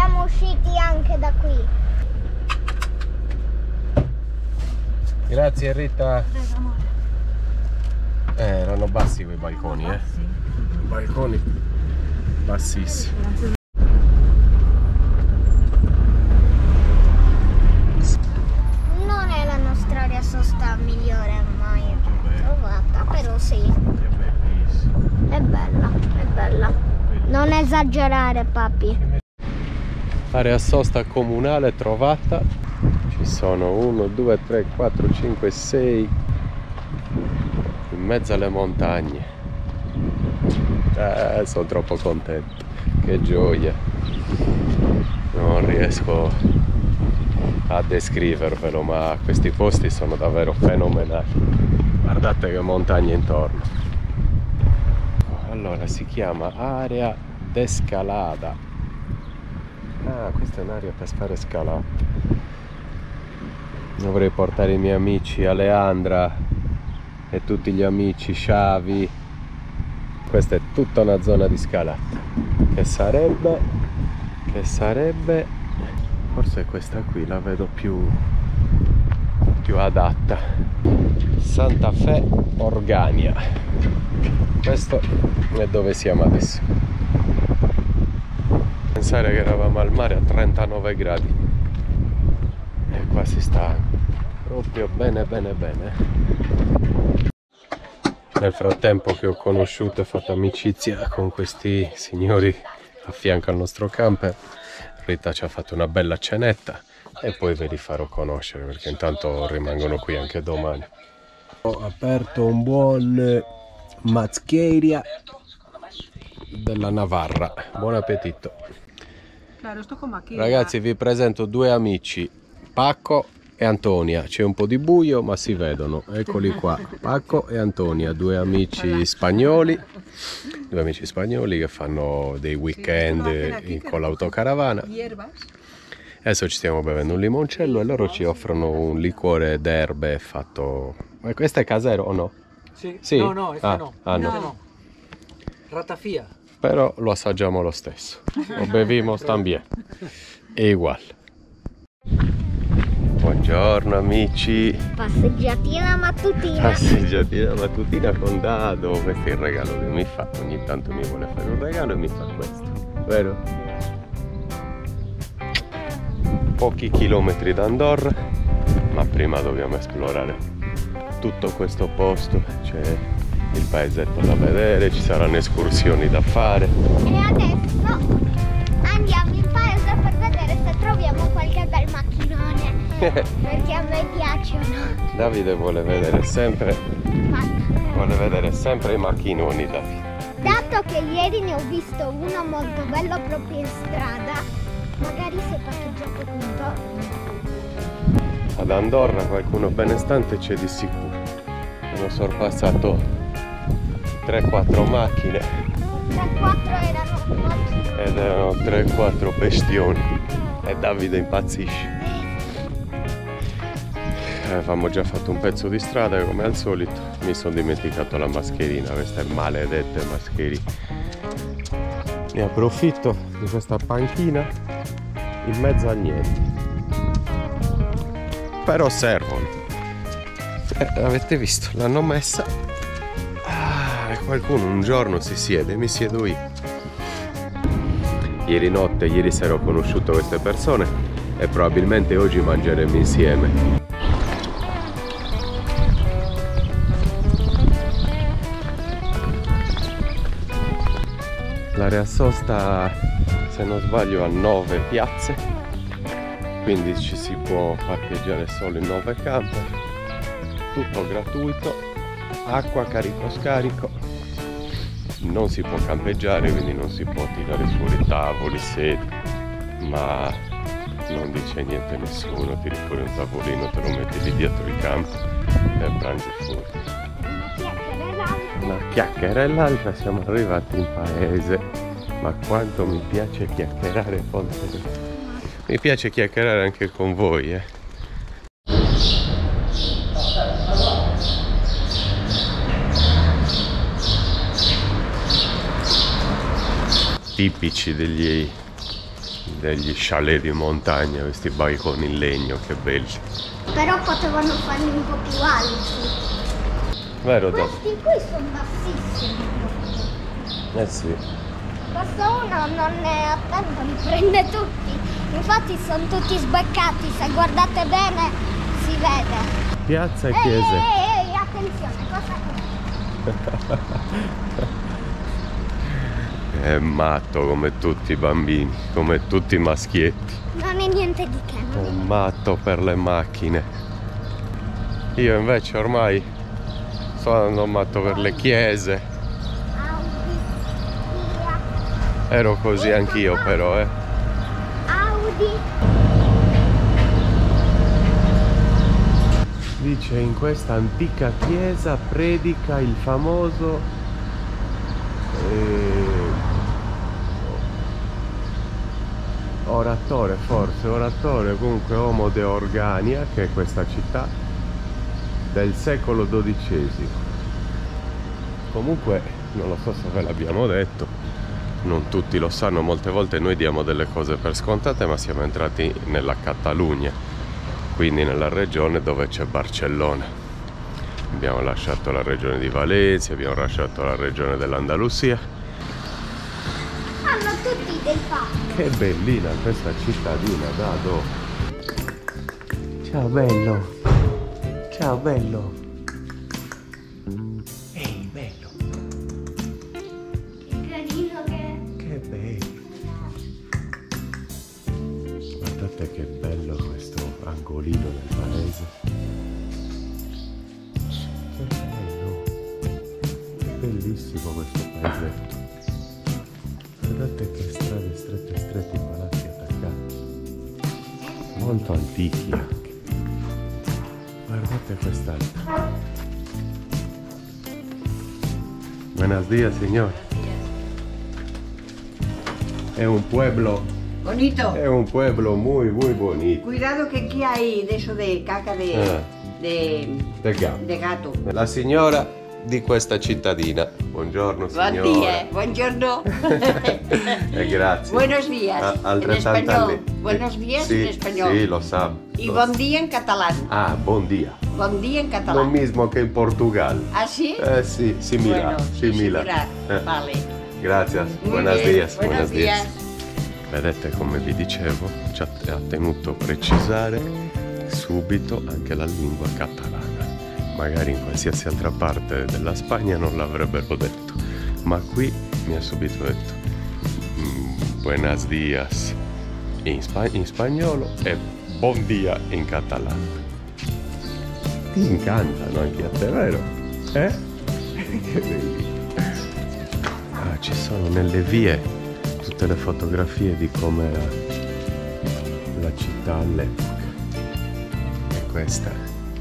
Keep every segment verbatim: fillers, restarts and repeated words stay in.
Siamo usciti anche da qui. Grazie Rita. Eh, erano bassi quei balconi, eh. Balconi bassissimi. Non è la nostra area sosta migliore mai trovata, però sì. È bellissimo. È bella, è bella. Non esagerare, papi. Area sosta comunale trovata. Ci sono uno, due, tre, quattro, cinque, sei in mezzo alle montagne. Eh, sono troppo contento. Che gioia. Non riesco a descrivervelo, ma questi posti sono davvero fenomenali. Guardate che montagne intorno. Allora, si chiama area d'escalada. Ah, questa è un'area per fare scalata. Dovrei portare i miei amici Aleandra e tutti gli amici Xavi. Questa è tutta una zona di scalata che sarebbe che sarebbe forse questa qui la vedo più più adatta. Santa Fe Organia. Questo è dove siamo adesso. Pensare che eravamo al mare a trentanove gradi e qua si sta proprio bene bene bene. Nel frattempo che ho conosciuto e fatto amicizia con questi signori a fianco al nostro camper, Rita ci ha fatto una bella cenetta e poi ve li farò conoscere perché intanto rimangono qui anche domani. Ho aperto un buon Mazzeria della Navarra. Buon appetito. Ragazzi, vi presento due amici, Pacco e Antonia. C'è un po' di buio ma si vedono, eccoli qua, Pacco e Antonia, due amici spagnoli, due amici spagnoli che fanno dei weekend in, con l'autocaravana. Adesso ci stiamo bevendo un limoncello e loro ci offrono un liquore d'erbe fatto... Ma questo è casero o no? Sì. Sì? No, no, ah, no. Ah, no. no. Ratafia. Però lo assaggiamo lo stesso, lo bevimos también, è uguale. Buongiorno amici. Passeggiatina mattutina. Passeggiatina mattutina con Dado. Questo è il regalo che mi fa. Ogni tanto mi vuole fare un regalo e mi fa questo. Vero? Pochi chilometri da Andorra, ma prima dobbiamo esplorare tutto questo posto. C'è il paesetto da vedere, ci saranno escursioni da fare. E adesso andiamo in paese per vedere se troviamo qualche bel macchinone. Perché a me piacciono. Davide vuole vedere sempre vuole vedere sempre i macchinoni, Davide. Dato che ieri ne ho visto uno molto bello proprio in strada, magari si è parcheggiato punto. Ad Andorra qualcuno benestante c'è di sicuro. Hanno sorpassato tre quattro macchine. tre quattro erano macchine. Ed erano tre quattro bestioni. E Davide impazzisce. Avevamo già fatto un pezzo di strada e come al solito mi sono dimenticato la mascherina, queste maledette mascherine. Ne approfitto di questa panchina in mezzo a niente. Però servono. Eh, avete visto? L'hanno messa. Ah, qualcuno un giorno si siede, mi siedo io. Ieri notte, ieri sera ho conosciuto queste persone e probabilmente oggi mangeremo insieme. L'area sosta, se non sbaglio, ha nove piazze, quindi ci si può parcheggiare solo in nove camper, tutto gratuito, acqua, carico scarico, non si può campeggiare, quindi non si può tirare fuori tavoli, sedie, ma non dice niente nessuno, tiri fuori un tavolino, te lo metti lì dietro il campo e pranzi fuori. Una chiacchiera e l'altra, siamo arrivati in paese, ma quanto mi piace chiacchierare con te. Mi piace chiacchierare anche con voi, eh. Tipici degli degli chalet di montagna, questi balconi in legno, che belli. Però potevano farli un po' più alti. Vero, Dad? Questi qui sono bassissimi. Eh sì. Questo uno non è attento, li prende tutti. Infatti sono tutti sbeccati, se guardate bene si vede. Piazza e Ehi, chiese. ehi, ehi, attenzione, cosa È matto come tutti i bambini, come tutti i maschietti. non è niente di che. È Non un matto per le macchine. Io invece ormai sto andando matto per le chiese. è Audi, Kia, Ero così anch'io però, eh. Audi. Dice: in questa antica chiesa predica il famoso eh, oratore, forse oratore, comunque uomo de Organia, che è questa città del secolo dodicesimo. Comunque non lo so se ve l'abbiamo detto, non tutti lo sanno, molte volte noi diamo delle cose per scontate, ma siamo entrati nella Catalogna, quindi nella regione dove c'è Barcellona. Abbiamo lasciato la regione di Valencia, abbiamo lasciato la regione dell'Andalusia. Hanno tutti dei fatti. Che bellina questa cittadina, Dado. Ciao bello. Ciao bello. Ehi bello. Che carino che è. Che bello. Guardate che bello questo angolino del paese. Che bello. Bellissimo questo paesetto. Guardate che strade strette strette, palazzi attaccati. Molto antichi anche. Guardate quest'altra. Buenos días, señor. È un pueblo, Bonito. è un pueblo muy, muy bonito. Cuidado que aquí hay de eso de caca de, Ah. de, Del gatto. de gato. La signora di questa cittadina. Buongiorno, Buen signora. día, buongiorno. Eh, grazie. Buenos días. A- En altrettanto español. a lei. Buenos días Sì, en español. Sì, lo sa. Y lo bon sa. día en catalán. Ah, buon dia. Bon día en Lo catalán. mismo che in Portogallo. ¿Ah, sí? Eh sì, similar, Bueno, sí, similar. similar. Eh, Vale. Gracias. Muy Buenos bien, días, buenos buenos días. días. Vedete, come vi dicevo, ci ha, ha tenuto a precisare subito anche la lingua catalana. Magari in qualsiasi altra parte della Spagna non l'avrebbero detto, ma qui mi ha subito detto mm, buenos días in, spa- in spagnolo e bon dia in catalano. Ti incantano anche a te, vero? Eh? Che belli. Ah, ci sono nelle vie tutte le fotografie di com'era la città all'epoca. E questa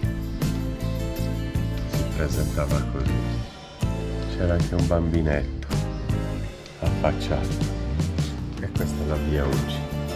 si presentava così. C'era anche un bambinetto affacciato. E questa è la via oggi,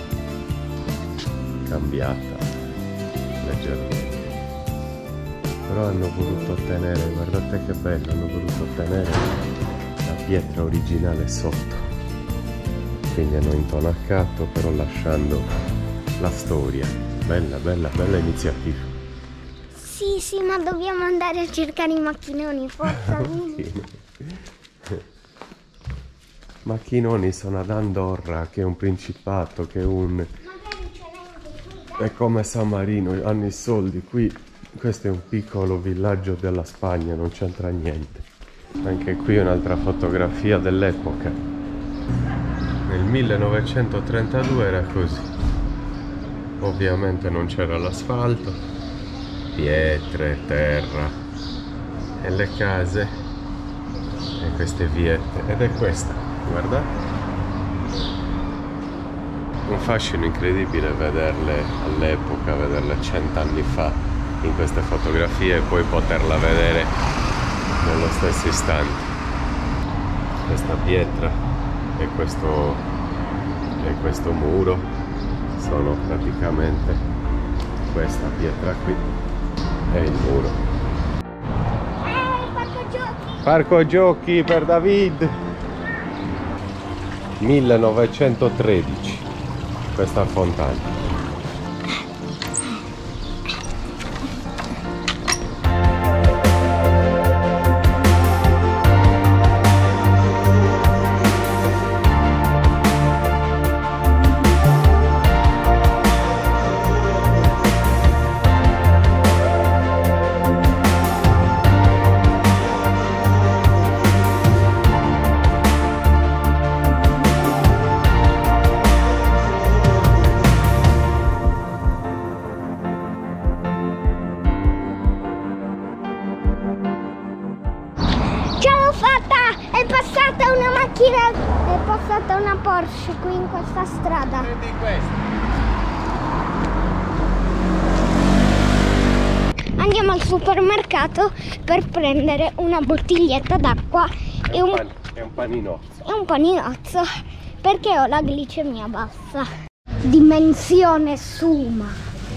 cambiata leggermente. Però hanno voluto ottenere, guardate che bello, hanno voluto ottenere la pietra originale sotto. Quindi hanno intonaccato, però lasciando la storia. Bella, bella, bella iniziativa. Sì, sì, ma dobbiamo andare a cercare i macchinoni, forza. Macchinoni sono ad Andorra, che è un principato, che è un... Magari ce n'è anche qui. è come San Marino, hanno i soldi. Qui questo è un piccolo villaggio della Spagna, non c'entra niente. Anche qui un'altra fotografia dell'epoca. Nel millenovecentotrentadue era così. Ovviamente non c'era l'asfalto, pietre, terra e le case e queste viette. Ed è questa, guardate. Un fascino incredibile vederle all'epoca, vederle cent'anni fa in queste fotografie e poi poterla vedere nello stesso istante. Questa pietra e questo, e questo muro sono praticamente questa pietra qui e il muro. Eh, parco giochi. Parco giochi per David. millenovecentotredici. questa fontana. È passata una macchina, è passata una Porsche qui in questa strada. Prendi questa. Andiamo al supermercato per prendere una bottiglietta d'acqua e, e un, un, pan, e un paninozzo. E un paninozzo perché ho la glicemia bassa. Dimensione suma.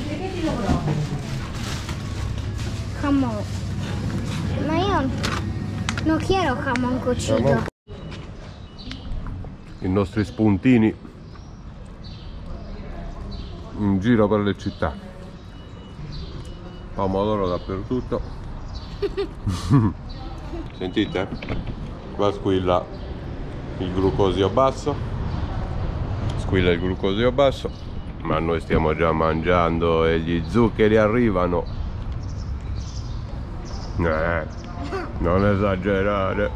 Jamón. Ma io non quiero jamón cocido. I nostri spuntini in giro per le città. Pomodoro dappertutto. Sentite? Qua squilla il glucosio basso. Squilla il glucosio basso. Ma noi stiamo già mangiando e gli zuccheri arrivano. Eh. Non esagerare.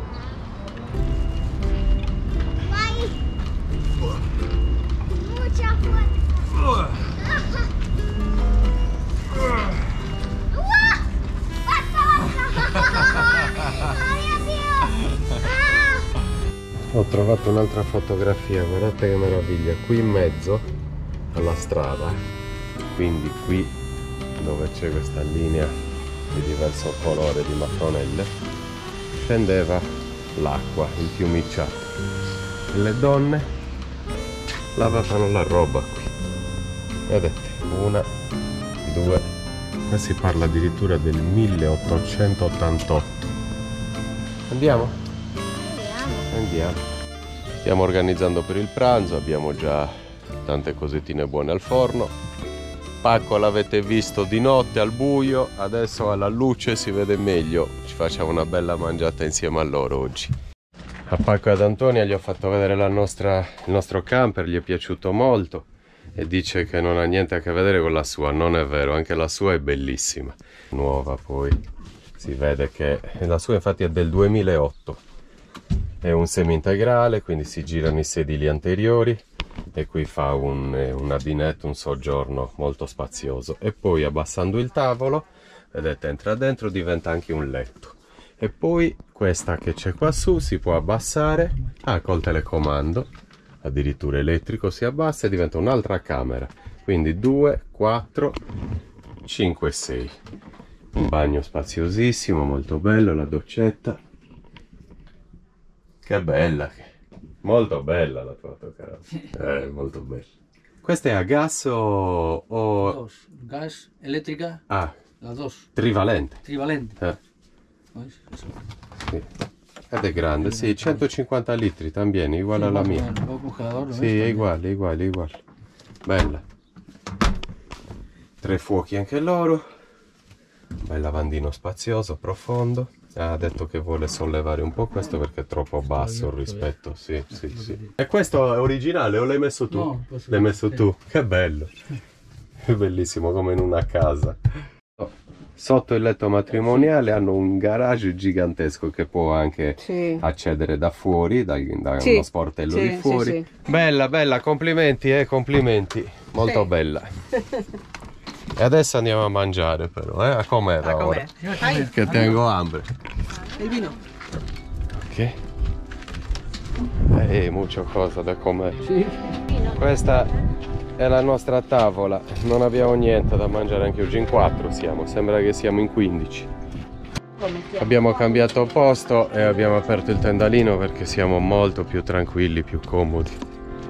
Vai. Mucha fuerza. Ho trovato un'altra fotografia, guardate che meraviglia, qui in mezzo alla strada, quindi qui dove c'è questa linea di diverso colore di mattonelle, scendeva l'acqua, il fiumiciato, e le donne lavavano la roba qui, vedete, una, due, qua si parla addirittura del milleottocentottantotto. Andiamo? Andiamo. Stiamo organizzando per il pranzo, abbiamo già tante cosettine buone al forno. Pacco l'avete visto di notte al buio, adesso alla luce si vede meglio. Ci facciamo una bella mangiata insieme a loro oggi. A Pacco e ad Antonia gli ho fatto vedere la nostra, il nostro camper, gli è piaciuto molto e dice che non ha niente a che vedere con la sua. Non è vero, anche la sua è bellissima. Nuova poi, si vede che la sua infatti è del duemilaotto. È un semi-integrale, quindi si girano i sedili anteriori e qui fa un, un adinetto, un soggiorno molto spazioso. E poi abbassando il tavolo, vedete, entra dentro, diventa anche un letto. E poi questa che c'è qua su si può abbassare, ah, col telecomando, addirittura elettrico, si abbassa e diventa un'altra camera. Quindi due, quattro, cinque, sei. Un bagno spaziosissimo, molto bello, la doccetta. Che bella, molto bella la tua autocaravana, eh, molto bella. Questa è a gas o... o... Dos. Gas, eléctrica, Ah, las dos. trivalente. Trivalente. Eh, ¿Ves? Eso. sì. Ed è grande, sì, centocinquanta litri, también, uguale alla mia. Un poco congelador, ¿lo Sì, ves? è uguale, è uguale, è uguale. Bella. Tre fuochi anche loro. Bel lavandino spazioso, profondo. Ha detto che vuole sollevare un po' questo perché è troppo basso rispetto, sì, sì, sì. E questo è originale o l'hai messo tu? No, l'hai messo tu? Che bello. È bellissimo, come in una casa. Sotto il letto matrimoniale hanno un garage gigantesco che può anche Sì. accedere da fuori, da, da Sì. uno sportello Sì, di fuori. sì, Bella, bella, complimenti, eh, complimenti. Molto Sì. bella. E adesso andiamo a mangiare però, eh? A com'era A ora? com'è? Che tengo hambre. El vino. Ok. Eh, mucho cosa da comer. Sí. Questa è la nostra tavola. Non abbiamo niente da mangiare anche oggi, in quattro siamo. Sembra che siamo in quindici. Abbiamo cambiato posto e abbiamo aperto il tendalino perché siamo molto più tranquilli, più comodi.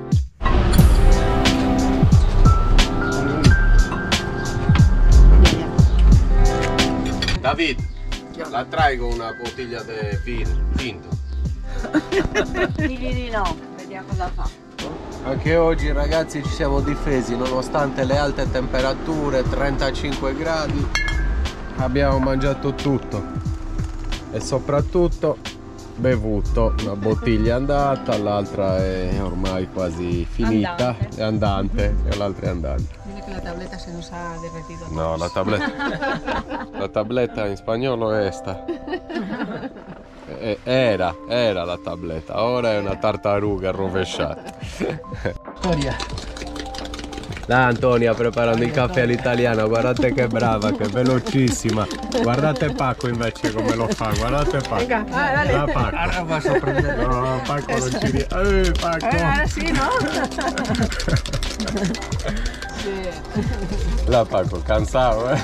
David, la traigo una bottiglia di vino tinto. Digli di no, vediamo cosa fa. Anche oggi ragazzi ci siamo difesi nonostante le alte temperature, trentacinque gradi. Abbiamo mangiato tutto e soprattutto bevuto. Una bottiglia è andata, l'altra è ormai quasi finita, andante. È andante e l'altra è andante. Dile che la tabletta se nos ha derretido. No, la tabletta. La tabletta in spagnolo è esta. Era, era la tabletta, ora è una tartaruga rovesciata. Storia. Là Antonia preparando il caffè all'italiano, guardate che brava, che velocissima. Guardate Paco invece come lo fa, guardate Paco. Venga, ah, dale. La Paco. Ahora va a sorprender. No, Paco non ci riesce. Eh, Paco. Eh, ahora sí, ¿no? La Paco, cansado, eh.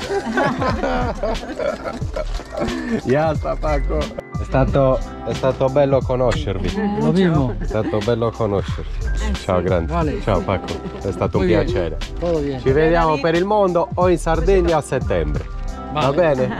Ya sta Paco. È stato, è stato bello conoscervi. Lo mismo. È stato bello conoscervi. Ciao grande. Vale. Ciao Paco, è stato Muy un bien. piacere. Todo bien. Ci vediamo per il mondo o in Sardegna a settembre. Va Vale. bene?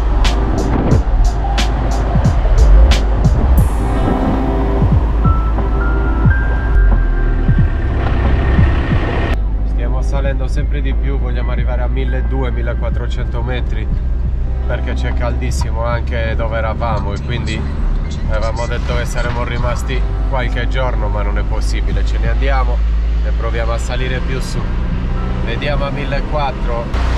Stiamo salendo sempre di più, vogliamo arrivare a milleduecento millequattrocento metri perché c'è caldissimo anche dove eravamo e quindi avevamo detto che saremmo rimasti qualche giorno, ma non è possibile, ce ne andiamo e proviamo a salire più su. Vediamo a millequattrocento.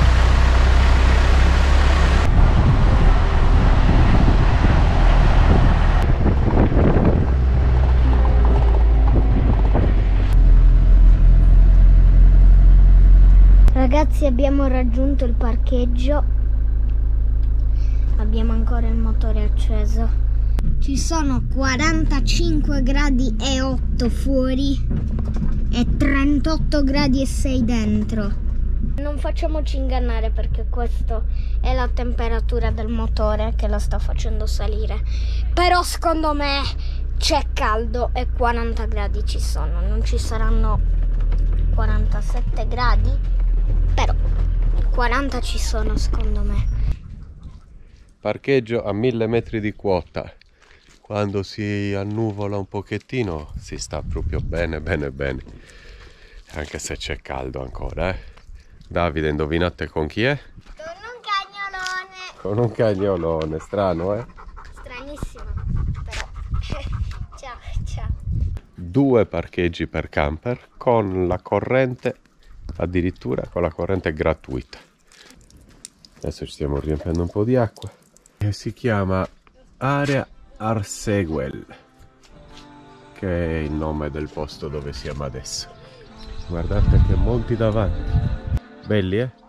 Ragazzi, abbiamo raggiunto il parcheggio. Abbiamo ancora il motore acceso. Ci sono quarantacinque gradi e otto fuori e trentotto gradi e sei dentro. Non facciamoci ingannare perché questa è la temperatura del motore che la sta facendo salire. Però secondo me c'è caldo e quaranta gradi ci sono. Non ci saranno quarantasette gradi, però quaranta ci sono secondo me. Parcheggio a mille metri di quota. Quando si annuvola un pochettino si sta proprio bene bene bene, anche se c'è caldo ancora, eh. Davide, indovinate con chi è? Con un cagnolone. Con un cagnolone, strano, eh? Stranissimo, però. Ciao, ciao. Due parcheggi per camper con la corrente, addirittura con la corrente gratuita. Adesso ci stiamo riempiendo un po' di acqua. E si chiama Area Arseguel, che è il nome del posto dove siamo adesso. Guardate che monti davanti, belli, eh?